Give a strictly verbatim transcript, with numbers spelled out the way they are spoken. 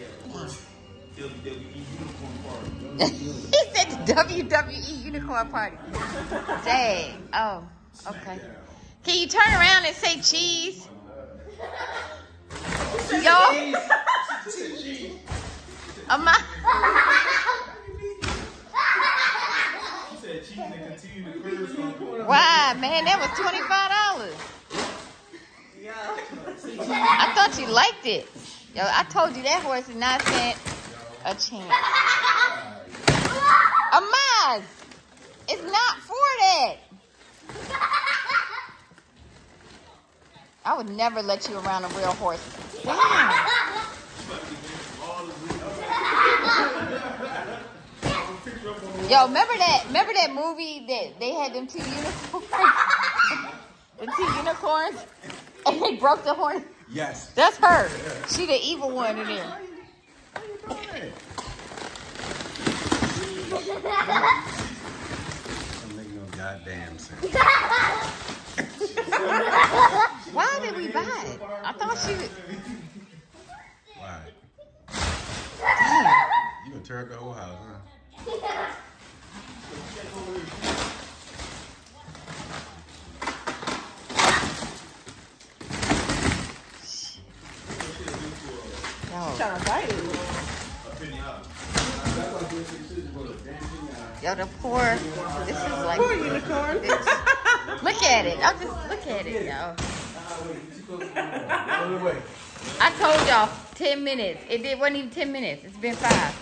He said the W W E Unicorn Party. Dang. Oh, okay. Can you turn around and say cheese? Yo. Am I? Wow, man, that was twenty-five dollars. I thought you liked it. Yo, I told you that horse is not stand a chance. Amaz, it's not for that. I would never let you around a real horse. Damn. Yo, remember that? Remember that movie that they had them two unicorns, the two unicorns, and they broke the horn? Yes. That's her. She the evil one in there. Don't make no goddamn sense. Why did we buy it? I thought she was... Why? Damn. You gonna tear up the whole house, huh? Yo. Yo, the poor, this is like, poor unicorn. Look at it. I'll just look at it, yo. I told y'all ten minutes. It, it wasn't even ten minutes. It's been five.